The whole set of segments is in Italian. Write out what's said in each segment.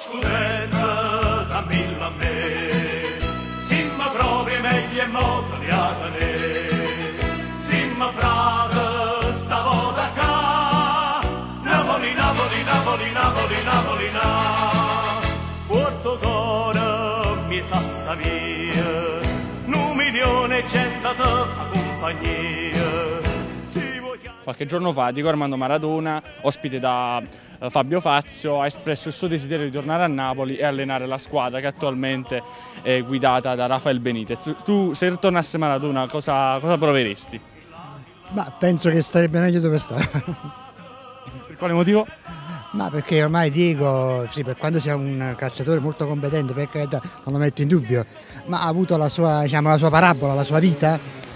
scudetto da mille a me, siamo proprio meglio e molto liatane, siamo frate sta volta qua, Napoli, Napoli, Napoli, Napoli, Napoli, Porto Coro mi sa sta via, 1.100.000 a compagnia. Qualche giorno fa Diego Armando Maradona, ospite da Fabio Fazio, ha espresso il suo desiderio di tornare a Napoli e allenare la squadra che attualmente è guidata da Rafael Benitez. Tu, se ritornasse Maradona, cosa proveresti? Ma penso che starebbe meglio dove sta. Per quale motivo? Ma perché ormai Diego, sì, per quanto sia un calciatore molto competente, per carità, non lo metto in dubbio, ma ha avuto la sua, diciamo, la sua parabola, la sua vita.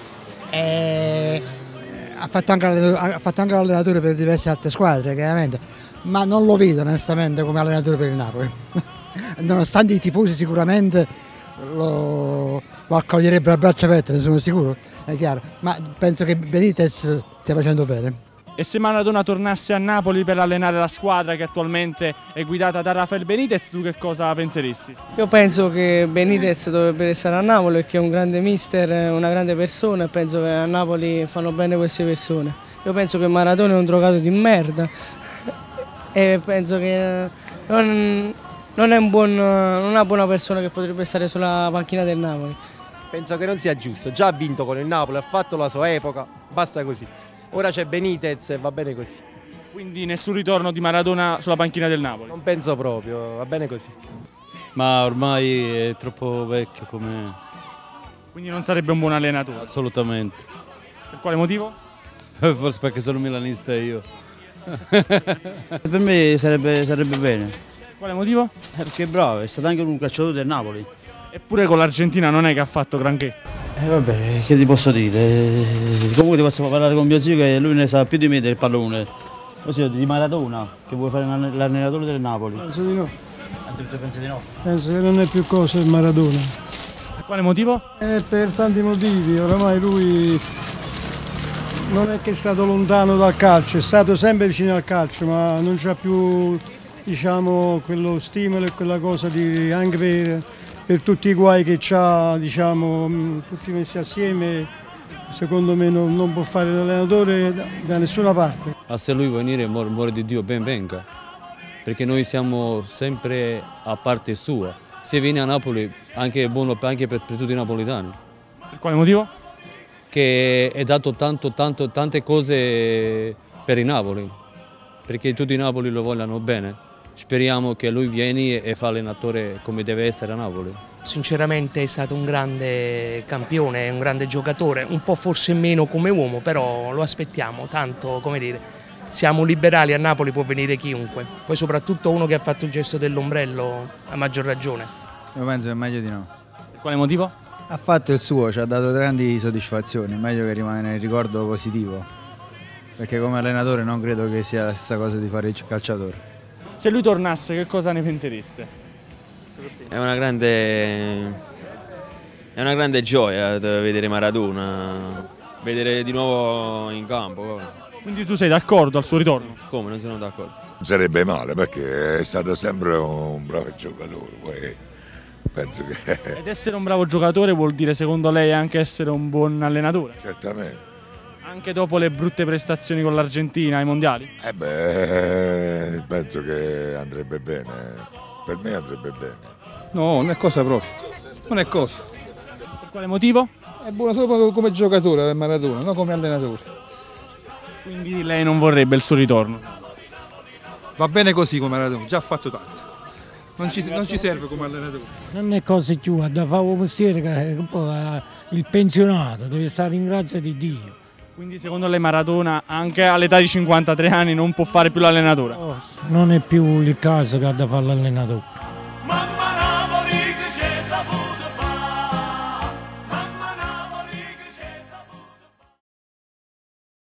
Ha fatto anche l'allenatore per diverse altre squadre, chiaramente, ma non lo vedo onestamente come allenatore per il Napoli. Nonostante i tifosi sicuramente lo accoglierebbero a braccia aperte, ne sono sicuro, è chiaro, ma penso che Benitez stia facendo bene. E se Maradona tornasse a Napoli per allenare la squadra che attualmente è guidata da Rafael Benitez, tu che cosa penseresti? Io penso che Benitez dovrebbe restare a Napoli perché è un grande mister, una grande persona e penso che a Napoli fanno bene queste persone. Io penso che Maradona è un drogato di merda e penso che non è una buona persona che potrebbe stare sulla panchina del Napoli. Penso che non sia giusto, già ha vinto con il Napoli, ha fatto la sua epoca, basta così. Ora c'è Benitez e va bene così. Quindi nessun ritorno di Maradona sulla panchina del Napoli? Non penso proprio, va bene così. Ma ormai è troppo vecchio come... Quindi non sarebbe un buon allenatore? Assolutamente. Per quale motivo? Forse perché sono milanista io. Per me sarebbe bene. Per quale motivo? Perché è bravo, è stato anche un calciatore del Napoli. Eppure con l'Argentina non è che ha fatto granché. Vabbè, che ti posso dire? Comunque ti posso parlare con mio zio che lui ne sa più di me del pallone. Così di Maradona, che vuole fare l'allenatore del Napoli. Penso di no. Tu pensi di no? Penso che non è più cosa il Maradona. Per quale motivo? Per tanti motivi, oramai lui non è che è stato lontano dal calcio, è stato sempre vicino al calcio, ma non c'ha più, diciamo, quello stimolo e quella cosa di anche per tutti i guai che c'ha, diciamo, tutti messi assieme, secondo me non può fare l'allenatore da nessuna parte. Ma se lui vuole venire, amore di Dio, ben venga, perché noi siamo sempre a parte sua. Se viene a Napoli anche è buono anche per tutti i napolitani. Per quale motivo? Che è dato tante cose per il Napoli, perché tutti i Napoli lo vogliono bene. Speriamo che lui vieni e fa allenatore come deve essere a Napoli. Sinceramente è stato un grande campione, un grande giocatore, un po' forse meno come uomo, però lo aspettiamo, tanto, come dire, siamo liberali, a Napoli può venire chiunque. Poi soprattutto uno che ha fatto il gesto dell'ombrello, a maggior ragione. Io penso che è meglio di no. Per quale motivo? Ha fatto il suo, ci ha dato grandi soddisfazioni, è meglio che rimane nel ricordo positivo. Perché come allenatore non credo che sia la stessa cosa di fare il calciatore. Se lui tornasse, che cosa ne pensereste? È una grande gioia vedere Maradona, vedere di nuovo in campo. Quindi tu sei d'accordo al suo ritorno? Come, non sono d'accordo? Non sarebbe male perché è stato sempre un bravo giocatore, poi penso che... Ed essere un bravo giocatore vuol dire secondo lei anche essere un buon allenatore? Certamente. Anche dopo le brutte prestazioni con l'Argentina ai mondiali? Penso che andrebbe bene, per me andrebbe bene. No, non è cosa proprio, non è cosa. Per quale motivo? È buono solo come giocatore per Maradona, non come allenatore. Quindi lei non vorrebbe il suo ritorno? Va bene così come Maradona, già ha fatto tanto. Non ci serve come allenatore. Non è cosa più, da fare un mestiere che è un po' il pensionato, deve stare in grazia di Dio. Quindi secondo lei Maradona anche all'età di 53 anni non può fare più l'allenatore? Non è più il caso che ha da fare l'allenatore.